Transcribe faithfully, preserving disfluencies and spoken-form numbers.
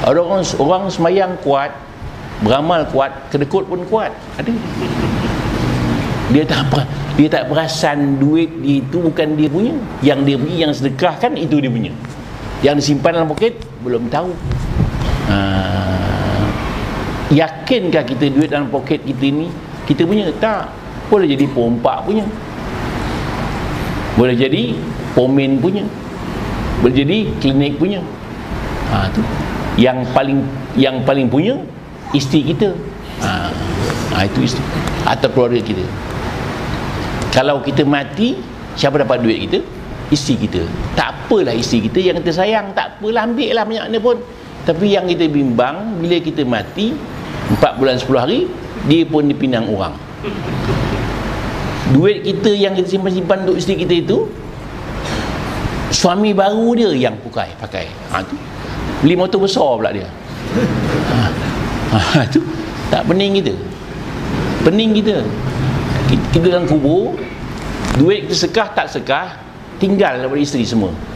Ada orang orang semayang kuat, beramal kuat, kedekut pun kuat. Ada. Dia tak apa, dia tak perasan duit dia itu bukan dia punya. Yang dia punya, yang sedekahkan itu dia punya. Yang disimpan dalam poket belum tahu. Ha, yakinkah kita duit dalam poket kita ni kita punya? Tak. Boleh jadi pompak punya, boleh jadi pomen punya, boleh jadi klinik punya. Ha, tu yang paling yang paling punya isteri kita. Ha, ha, itu isteri atau keluarga kita. Kalau kita mati, siapa dapat duit kita? Isteri kita. Tak apalah isteri kita yang kita sayang, tak apalah, ambil lah banyak ni pun. Tapi yang kita bimbang, bila kita mati empat bulan sepuluh hari, dia pun dipinang orang. Duit kita yang kita simpan-simpan untuk isteri kita itu, suami baru dia yang pakai pakai. Ha, tu beli motor besar pula dia. Ha, ha, tu tak pening kita. Pening kita. Kita, kita dalam kubur, duit kita sekah tak sekah, tinggal daripada isteri semua.